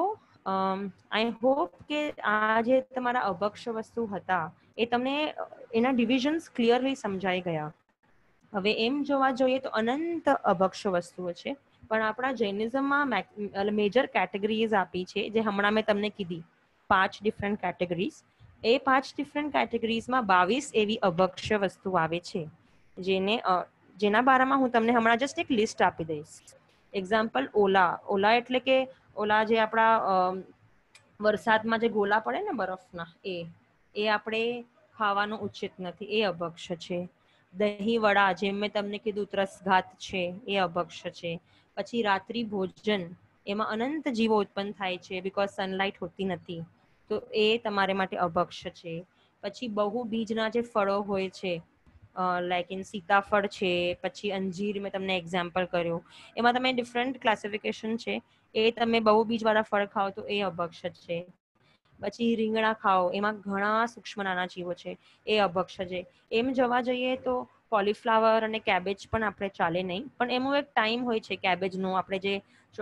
આઈ હોપ કે આ જે તમારા અભક્ષ વસ્તુ હતા એ તમને એના ડિવિઝન્સ ક્લિયરલી સમજાઈ ગયા. હવે એમ જોવા જોઈએ તો અનંત અભક્ષ વસ્તુઓ છે, પણ આપણા જૈનિઝમમાં મેજર કેટેગરીઝ આપી છે, જે હમણાં મેં તમને કીધી પાંચ ડિફરન્ટ કેટેગરીઝ. એ પાંચ ડિફરન્ટ કેટેગરીઝમાં બાવીસ એવી અભક્ષ્ય વસ્તુ આવે છે, જેને જેના બારામાં હું તમને હમણાં જસ્ટ એક લિસ્ટ આપી દઈશ. એક્ઝામ્પલ, ઓલા. ઓલા એટલે કે ઓલા જે આપણા વરસાદમાં જે ગોલા પડે ને બરફના, એ એ આપણે ખાવાનું ઉચિત નથી, એ અભક્ષ્ય છે. દહીં વડા, જેમ મેં તમને કીધું ત્રસઘાત છે, એ અભક્ષ્ય છે. પછી રાત્રિ ભોજન, એમાં અનંત જીવો ઉત્પન્ન થાય છે બિકોઝ સનલાઇટ હોતી નથી, તો એ તમારે માટે અભક્ષ્ય છે. પછી બહુ બીજના જે ફળો હોય છે, લાઈક ઇન સીતાફળ છે, પછી અંજીર મેં તમને એક્ઝામ્પલ કર્યું, એમાં તમે ડિફરન્ટ ક્લાસિફિકેશન છે. એ તમે બહુ બીજ વાળા ફળ ખાઓ તો એ અભક્ષ્ય છે. પછી રીંગણા ખાઓ, એમાં ઘણા સૂક્ષ્મ નાના જીવો છે, એ અભક્ષ્ય છે. એમ જોવા જઈએ તો કોલીફ્લાવર અને કેબેજ પણ આપણે ચાલે નહીં, પણ એનું એક ટાઈમ હોય છે કેબેજનું, આપણે જે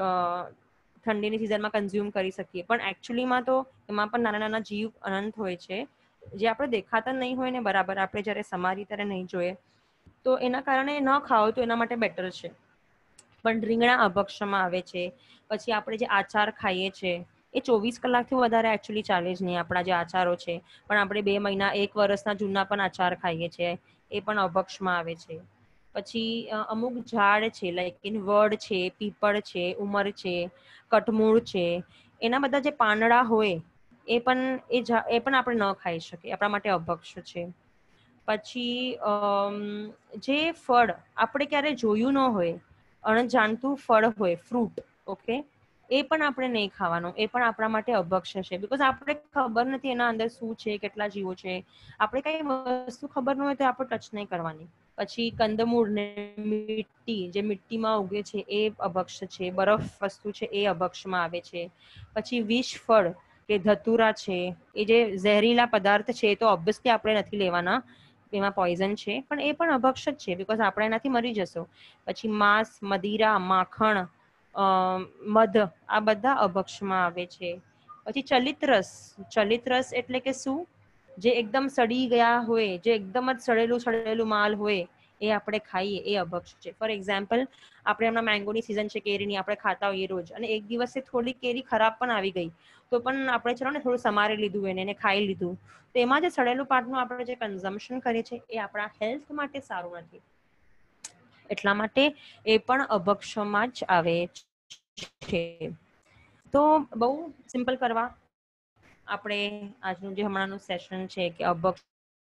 ઠંડીની સિઝનમાં કન્ઝ્યુમ કરી શકીએ. પણ એકચ્યુઅલીમાં તો એમાં પણ નાના નાના જીવ અનંત હોય છે, જે આપણે દેખાતા નહીં હોય ને બરાબર, આપણે જ્યારે સમારી ત્યારે નહીં જોઈએ, તો એના કારણે ન ખાઓ તો એના માટે બેટર છે. પણ રીંગણા અભક્ષમાં આવે છે. પછી આપણે જે આચાર ખાઈએ છીએ એ ચોવીસ કલાકથી વધારે એકચ્યુઅલી ચાલે જ નહીં. આપણા જે આચારો છે, પણ આપણે બે મહિના એક વર્ષના જૂના પણ આચાર ખાઈએ છીએ, એ પણ અભક્ષમાં આવે છે. પછી અમુક ઝાડ છે, લાઈક ઇન વડ છે, પીપળ છે, ઉમર છે, કટમૂળ છે, એના બધા જે પાંદડા હોય એ પણ એ એ પણ આપણે ન ખાઈ શકીએ, આપણા માટે અભક્ષ્ય છે. પછી અમ જે ફળ આપણે ક્યારે જોયું ન હોય, અણજાણતું ફળ હોય, ફ્રૂટ, ઓકે, એ પણ આપણે નહીં ખાવાનું, એ પણ આપણા માટે અભક્ષ્ય છે. બિકોઝ આપણે ખબર નથી એના અંદર શું છે, કેટલા જીવો છે. આપણે કઈ વસ્તુ ખબર ન હોય તો આપણે ટચ નહીં કરવાની. પછી કંદમૂળ ને મીઠી, જે મીઠીમાં ઉગે છે, એ અભક્ષ્ય છે. બરફ વસ્તુ છે, એ અભક્ષમાં આવે છે. પછી વિષ ફળ કે ધતુરા છે, એ જે ઝેરીલા પદાર્થ છે, એ તો ઓબ્વિયસલી આપણે નથી લેવાના, એમાં પોઈઝન છે, પણ એ પણ અભક્ષ જ છે, બિકોઝ આપણે એનાથી મરી જશું. પછી માંસ, મદિરા, માખણ, અ મધ, આ બધા અભક્ષમાં આવે છે. પછી ચલિત રસ. ચલિત રસ એટલે કે શું? જે એકદમ સડી ગયા હોય, જે એકદમ જ સડેલું સડેલું માલ હોય, એ આપણે ખાઈએ, એ અભક્ષ છે. ફોર એક્ઝામ્પલ, આપણે હમણાં મેંગોની સિઝન છે, કેરીની, આપણે ખાતા હોઈએ રોજ, અને એક દિવસે થોડી કેરી ખરાબ પણ આવી ગઈ, તો પણ આપણે ચલો ને થોડું સમારી લીધું, એને ખાઈ લીધું, તો એમાં જે સડેલું પાર્ટનું આપણે જે કન્ઝમ્પશન કરીએ છીએ, એ આપણા હેલ્થ માટે સારું નથી. એટલા માટે એ પણ અભક્ષમાં જ આવે છે. તો બહુ સિમ્પલ કરવા, આપણે આજનું જે હમણાંનું સેશન છે કે અભક્ષ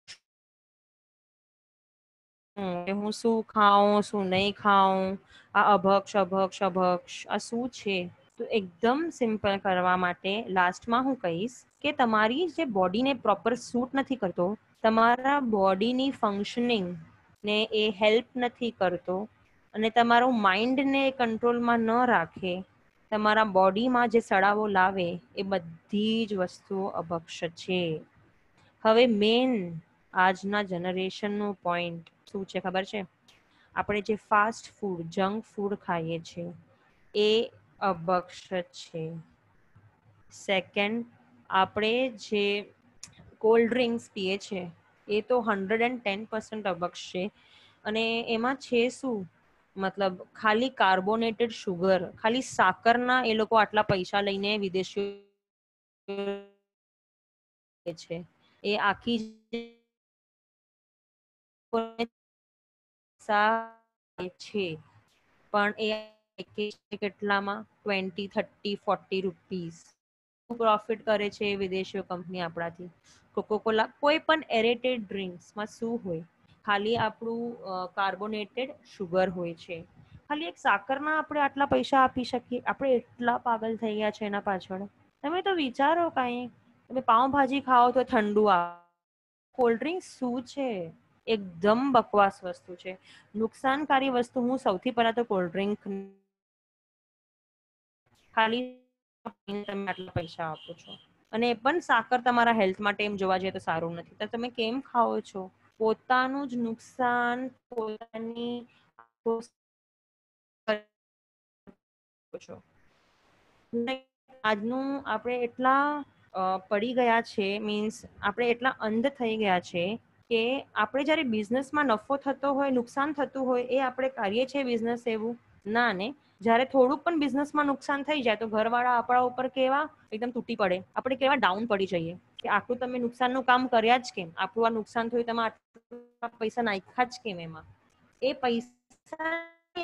હું શું ખાઉં, શું નહીં ખાઉં, આ અભક્ષ અભક્ષ અભક્ષ આ શું છે? તો એકદમ સિમ્પલ કરવા માટે લાસ્ટમાં હું કહીશ કે તમારી જે બોડીને પ્રોપર સૂટ નથી કરતો, તમારા બોડીની ફંક્શનિંગ ને એ હેલ્પ નથી કરતો અને તમારું માઇન્ડને કંટ્રોલમાં ન રાખે, તમારા બોડીમાં જે સડાવો લાવે એ બધી જ વસ્તુઓ અભક્ષ છે. હવે મેન આજના જનરેશનનું પોઈન્ટ શું છે ખબર છે? આપણે જે ફાસ્ટ ફૂડ, જંક ફૂડ ખાઈએ છીએ એ અભક્ષ છે. સેકન્ડ, આપણે જે કોલ્ડ ડ્રિંક્સ પીએ છીએ એ તો હંડ્રેડ એન્ડ ટેન પર્સન્ટ અભક્ષ છે. અને એમાં છે શું? મતલબ ખાલી કાર્બોનેટેડ શુગર, ખાલી સાકરના એ લોકો આટલા પૈસા લઈને વિદેશીઓ છે. એ આખી છે પણ એ કેટલામાં twenty thirty forty rupees profit કરે છે વિદેશીઓ કંપની આપણાથી. કોકોકોલા, કોઈ પણ એરેટેડ ડ્રિંક્સમાં શું હોય? ખાલી આપણું કાર્બોનેટેડ શુગર હોય છે. ખાલી એક સાકરના આપણે આટલા પૈસા આપી શકીએ? આપણે એટલા પાગલ થઈ ગયા છે એના પાછળ. તમે તો વિચારો, કાંઈ તમે પાઉંભાજી ખાઓ તો ઠંડુ આ કોલ્ડ ડ્રિંક શું છે? એકદમ બકવાસ વસ્તુ છે, નુકસાનકારી વસ્તુ. હું સૌથી પહેલા તો કોલ્ડ ડ્રિંક ખાલી તમે આટલા પૈસા આપો છો અને એ પણ સાકર તમારા હેલ્થ માટે એમ જોવા જઈએ તો સારું નથી, તો તમે કેમ ખાઓ છો? પોતાનું જ નુકસાન પોતાની આજનું આપણે એટલા પડી ગયા છે, મીન્સ આપણે એટલા અંધ થઈ ગયા છે કે આપણે જયારે બિઝનેસમાં નફો થતો હોય, નુકસાન થતું હોય એ આપણે કરીએ છીએ બિઝનેસ એવું ના ને. જયારે થોડુંક પણ બિઝનેસમાં નુકસાન થઈ જાય તો ઘરવાળા આપણા ઉપર કેવા એકદમ તૂટી પડે, આપણે કેવા ડાઉન પડી જઈએ કે આટલું તમે નુકસાનનું કામ કર્યા જ કેમ? આપણું આ નુકસાન થયું, તમે આટલા પૈસા નાખ્યા જ કેમ એમાં? એ પૈસા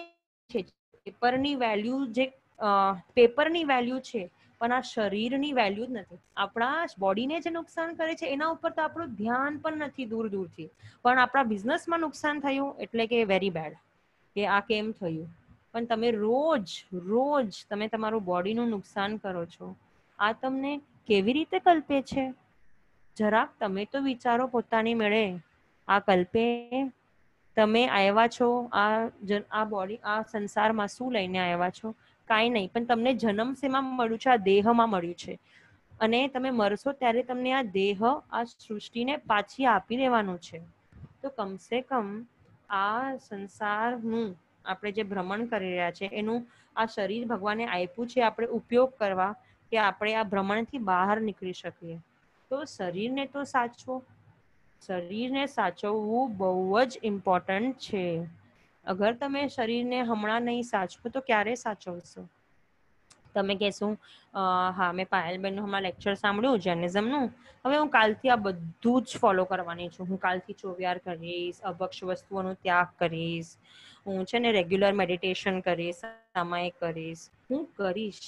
પેપરની વેલ્યુ જે પેપરની વેલ્યુ છે પણ આ શરીરની વેલ્યુ જ નથી. આપણા બોડીને જે નુકસાન કરે છે એના ઉપર તો આપણું ધ્યાન પણ નથી દૂર દૂરથી, પણ આપણા બિઝનેસમાં નુકસાન થયું એટલે કે વેરી બેડ, કે આ કેમ થયું? પણ તમે રોજ રોજ તમે તમારું બોડીનું નુકસાન કરો છો. આ તમને કેવી રીતે કલ્પે છે? જરાક તમે તો વિચારો પોતાની મેળે. આ કલ્પે? તમે આવ્યા છો આ આ બોડી આ સંસારમાં શું લઈને આવ્યા છો? કાંઈ નહીં, પણ તમને જન્મ શેમાં મળ્યું છે? આ દેહમાં મળ્યું છે. અને તમે મરશો ત્યારે તમને આ દેહ આ સૃષ્ટિને પાછી આપી દેવાનું છે. તો કમસે કમ આ સંસારનું આપણે જે ભ્રમણ કરી રહ્યા છે એનું આ શરીર ભગવાને આપ્યું છે આપણે ઉપયોગ કરવા, કે આપણે આ ભ્રમણથી બહાર નીકળી શકીએ. તો શરીરને તો સાચવો. શરીરને સાચવવું બહુ જ ઇમ્પોર્ટન્ટ છે. અગર તમે શરીરને હમણાં નહીં સાચવો તો ક્યારે સાચવશો? તમે કહેશો હા મેં પાયલબેનનું હમણાં લેક્ચર સાંભળ્યું જેનિઝમનું, હવે હું કાલથી આ બધું જ ફોલો કરવાની છું. હું કાલથી ચોવિયાર કરીશ, અભક્ષ વસ્તુઓનો ત્યાગ કરીશ, હું છે ને રેગ્યુલર મેડિટેશન કરીશ, સામાયિક કરીશ. હું કરીશ.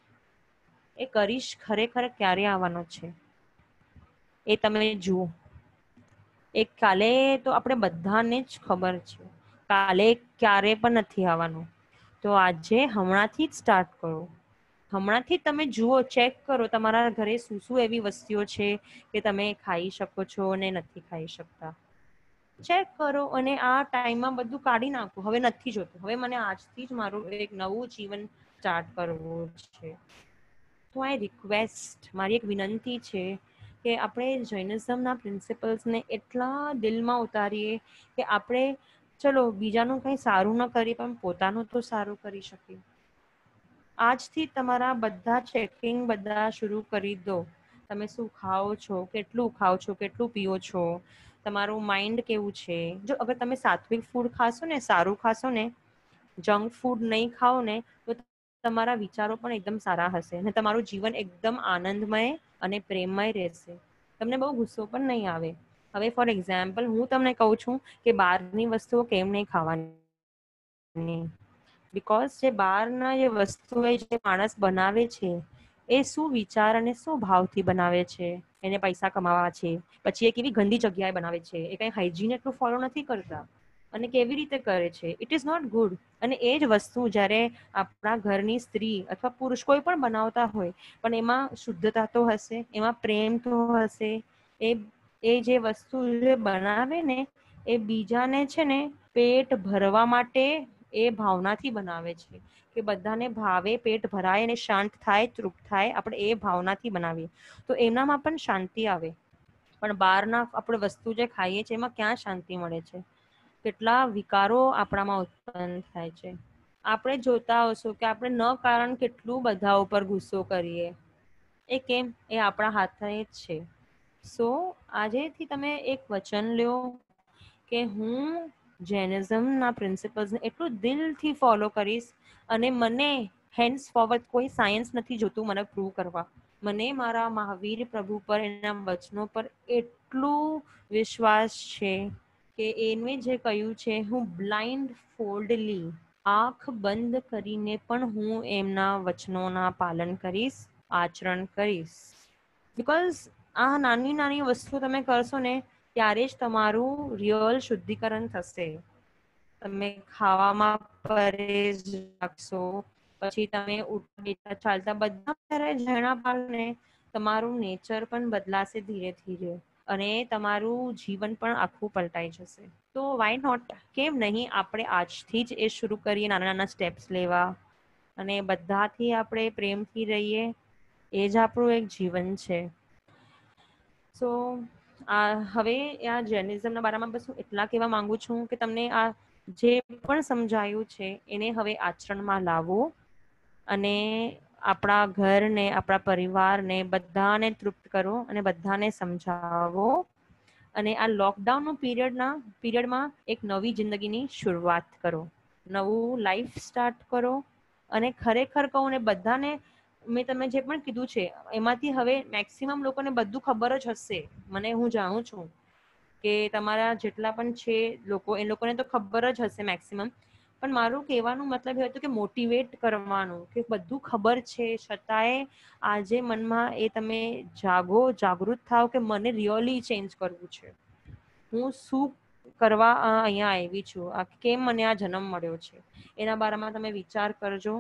એ કરીશ ખરેખર ક્યારે આવવાનો છે એ તમે જુઓ. એક કાલે તો આપણે બધાને જ ખબર છે, કાલે ક્યારે પણ નથી આવવાનું. તો આજે હમણાંથી જ સ્ટાર્ટ કરો. હમણાંથી તમે જુઓ, ચેક કરો તમારા ઘરે શું શું એવી વસ્તુઓ છે કે તમે ખાઈ શકો છો અને નથી ખાઈ શકતા. ચેક કરો અને આ ટાઈમમાં બધું કાઢી નાખો. હવે નથી જોતું, હવે મને આજથી જ મારું એક નવું જીવન સ્ટાર્ટ કરવું છે. તો આ રિક્વેસ્ટ, મારી એક વિનંતી છે કે આપણે જૈનિઝમના પ્રિન્સિપલ્સને એટલા દિલમાં ઉતારીએ કે આપણે ચલો બીજાનું કંઈ સારું ન કરીએ પણ પોતાનું તો સારું કરી શકીએ. આજથી તમારા બધા ચેકિંગ બધા શરૂ કરી દો. તમે શું ખાઓ છો, કેટલું ખાઓ છો, કેટલું પીઓ છો, તમારું માઇન્ડ કેવું છે. જો અગર તમે સાત્વિક ફૂડ ખાશો ને, સારું ખાશો ને, જંક ફૂડ નહીં ખાઓ ને, તો તમારા વિચારો પણ એકદમ સારા હશે અને તમારું જીવન એકદમ આનંદમય અને પ્રેમમય રહેશે. તમને બહુ ગુસ્સો પણ નહીં આવે. હવે ફોર એક્ઝામ્પલ હું તમને કહું છું કે બહારની વસ્તુઓ કેમ નહીં ખાવાની, બિકોઝ જે બહારના જે વસ્તુ જે માણસ બનાવે છે એ શું વિચાર અને શું ભાવથી બનાવે છે. એને પૈસા કમાવા છે, પછી એ કેવી ગંદી જગ્યાએ બનાવે છે, એ કઈ હાઈજીન એટલું ફોલો નથી કરતા અને કેવી રીતે કરે છે. It is not good. અને એ જ વસ્તુ જ્યારે આપણા ઘરની સ્ત્રી અથવા પુરુષ કોઈ પણ બનાવતા હોય પણ એમાં શુદ્ધતા તો હશે, એમાં પ્રેમ તો હશે, એ એ જે વસ્તુ જે બનાવે ને એ બીજાને છે ને પેટ ભરવા માટે એ ભાવનાથી બનાવે છે કે બધાને ભાવે, પેટ ભરાય અને શાંત થાય, તૃપ્ત થાય, આપણે એ ભાવનાથી બનાવીએ તો એનામાં પણ શાંતિ આવે. પણ બહારના આપણે વસ્તુ જે ખાઈએ છીએ એમાં ક્યાં શાંતિ મળે છે? કેટલા વિકારો આપણામાં ઉત્પન્ન થાય છે. આપણે જોતા હશો કે આપણે ન કારણ કેટલું બધા ઉપર ગુસ્સો કરીએ. એ કેમ? એ આપણા હાથે જ છે. સો આજેથી તમે એક વચન લ્યો કે હું જૈનિઝમ ના પ્રિન્સિપલ્સને એટલું દિલથી ફોલો કરીશ અને મને હેન્ડ્સ ફોરવર્ડ કોઈ સાયન્સ નથી જોતું મને પ્રૂવ કરવા. મને મારા મહાવીર પ્રભુ પર, એના વચનો પર એટલું વિશ્વાસ છે કે એને જે કહ્યું છે હું બ્લાઇન્ડ ફોલ્ડલી આંખ બંધ કરીને પણ હું એમના વચનોના પાલન કરીશ, આચરણ કરીશ. બિકોઝ આ નાની નાની વસ્તુ તમે કરશો ને ત્યારે જ તમારું રિયલ શુદ્ધિકરણ થશે. તમે ખાવામાં પરેજ રાખશો, પછી તમે ઉઠતા ચાલતા બધા જણા પાડને તમારું નેચર પણ બદલાશે ધીરે ધીરે અને તમારું જીવન પણ આખું પલટાઈ જશે. તો વાય નોટ? કેમ નહીં આપણે આજથી જ એ શરૂ કરીએ, નાના નાના સ્ટેપ્સ લેવા અને બધાથી આપણે પ્રેમથી રહીએ. એ જ આપણું એક જીવન છે. સો આ હવે આ જર્નલિઝમના બારામાં બસ હું એટલા કહેવા માંગુ છું કે તમને આ જે પણ સમજાયું છે એને હવે આચરણમાં લાવો અને આપણા ઘરને, આપણા પરિવારને બધાને તૃપ્ત કરો અને બધાને સમજાવો અને આ લોકડાઉન પીરિયડના પીરિયડમાં એક નવી જિંદગીની શરૂઆત કરો, નવું લાઈફ સ્ટાર્ટ કરો. અને ખરેખર કહું ને બધાને મેં તમે જે પણ કીધું છે એમાંથી હવે મેક્સિમમ લોકોને બધું ખબર જ હશે. મને હું જાણું છું કે તમારા જેટલા પણ છે લોકો એ લોકોને તો ખબર જ હશે મેક્સિમમ. પણ મારું કહેવાનું મતલબ એ હતું કે મોટિવેટ કરવાનું કે બધું ખબર છે છતાંય આજે મનમાં એ તમે જાગો, જાગૃત થાવ કે મને રિયલી ચેન્જ કરવું છે. હું શું કરવા અહીંયા આવી છું, આ કેમ મને આ જન્મ મળ્યો છે, એના બારામાં તમે વિચાર કરજો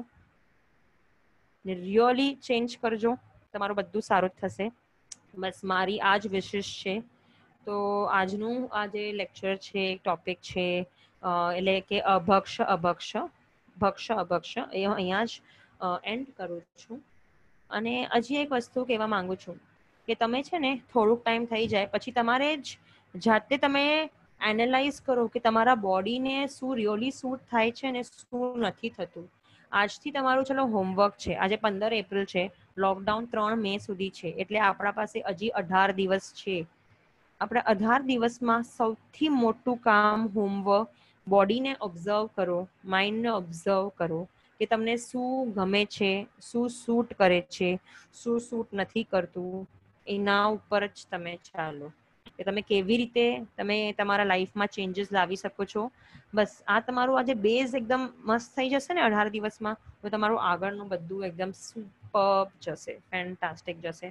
ને રિયલી ચેન્જ કરજો. તમારું બધું સારું જ થશે. બસ મારી આ જ વિશેષ છે. તો આજનું આ જે લેક્ચર છે, ટોપિક છે એટલે કે અભક્ષ અભક્ષ ભક્ષ અભક્ષ એ અહીંયા જ એન્ડ કરું છું. અને હજી એક વસ્તુ કહેવા માંગુ છું કે તમે છે ને થોડુંક ટાઈમ થઈ જાય પછી તમારે જ જાતે તમે એનાલાઇઝ કરો કે તમારા બોડીને શું રિયલી સૂટ થાય છે ને શું નથી થતું. આજથી તમારું ચલો હોમવર્ક છે. આજે પંદર એપ્રિલ છે, લોકડાઉન ત્રણ મે સુધી છે, એટલે આપણા પાસે હજી અઢાર દિવસ છે. આપણે અઢાર દિવસમાં સૌથી મોટું કામ હોમવર્ક બોડીને ઓબ્ઝર્વ કરો, માઇન્ડને ઓબ્ઝર્વ કરો કે તમને શું ગમે છે, શું સૂટ કરે છે, શું સૂટ નથી કરતું. એના ઉપર જ તમે ચાલો કે તમે કેવી રીતે તમે તમારા લાઈફમાં ચેન્જીસ લાવી શકો છો. બસ આ તમારું આજે બેઝ એકદમ મસ્ત થઈ જશે ને અઢાર દિવસમાં, તો તમારું આગળનું બધું એકદમ સુપર્બ જશે, ફેન્ટાસ્ટિક જશે.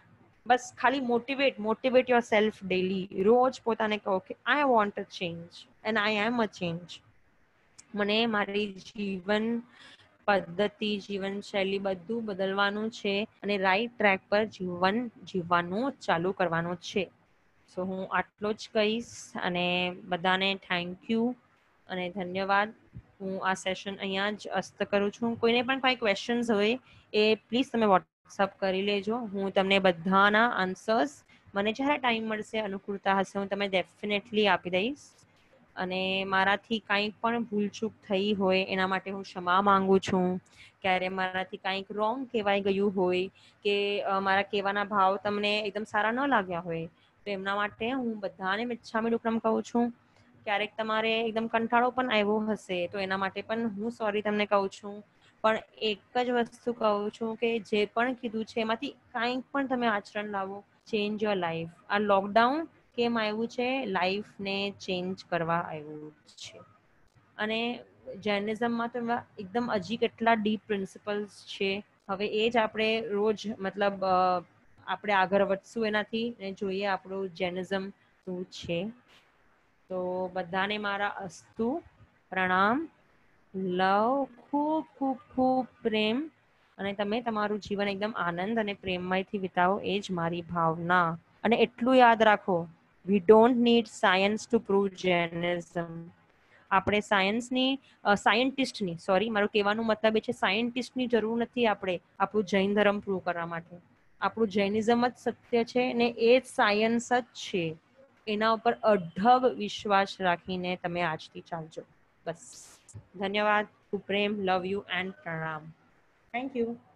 બસ ખાલી motivate motivate yourself daily. રોજ પોતાને કહો કે I want a change and I am a change. મને મારી જીવન પદ્ધતિ, જીવનશૈલી બધું બદલવાનું છે અને રાઈટ ટ્રેક પર જીવન જીવવાનું ચાલુ કરવાનું છે. સો હું આટલો જ કહીશ અને બધાને થેન્ક યુ અને ધન્યવાદ. હું આ સેશન અહીંયા જ અસ્ત કરું છું. કોઈને પણ કઈ ક્વેશ્ચન્સ હોય એ પ્લીઝ તમે વોટ્સઅપ કરી લેજો. હું તમને બધાના આન્સર્સ મને જ્યારે ટાઈમ મળશે, અનુકૂળતા હશે, હું તમને ડેફિનેટલી આપી દઈશ. અને મારાથી કાંઈ પણ ભૂલચૂક થઈ હોય એના માટે હું ક્ષમા માંગુ છું. ક્યારે મારાથી કાંઈક રોંગ કહેવાય ગયું હોય કે મારા કહેવાના ભાવ તમને એકદમ સારા ન લાગ્યા હોય તો એમના માટે હું બધાને મિચ્છામી દુક્કડમ કહું છું. ક્યારેક તમારે એકદમ કંટાળો પણ આવ્યો હશે તો એના માટે પણ હું સોરી તમને કહું છું. પણ એક જ વસ્તુ કહું છું કે જે પણ કીધું છે એમાંથી કાંઈક પણ તમે આચરણ લાવો, ચેન્જ યોર લાઈફ. આ લોકડાઉન કેમ આવ્યું છે? લાઈફને ચેન્જ કરવા આવ્યું છે. અને જર્નલિઝમમાં તો એવા એકદમ હજી કેટલા ડીપ પ્રિન્સિપલ્સ છે. હવે એ જ આપણે રોજ મતલબ આપણે આગળ વધશું એનાથી ને જોઈએ આપણું જૈનિઝમ શું છે. તો બધાને મારા અસ્તુ, પ્રણામ, લવ, ખૂબ ખૂબ ખૂબ પ્રેમ અને તમે તમારું જીવન એકદમ આનંદ અને પ્રેમમયથી વિતાવો એ જ મારી ભાવના. અને એટલું યાદ રાખો, we don't need science to prove Jainism. આપણે સાયન્સની સાયન્ટિસ્ટની સોરી મારું કહેવાનું મતલબ એ છે સાયન્ટિસ્ટની જરૂર નથી આપણે આપણું જૈન ધર્મ પ્રૂવ કરવા માટે. આપણું જૈનિઝમ જ સત્ય છે ને એ જ સાયન્સ જ છે. એના ઉપર અઢગ વિશ્વાસ રાખીને તમે આજથી ચાલજો. બસ. ધન્યવાદ. પ્રેમ, લવ યુ એન્ડ પ્રણામ. Thank you.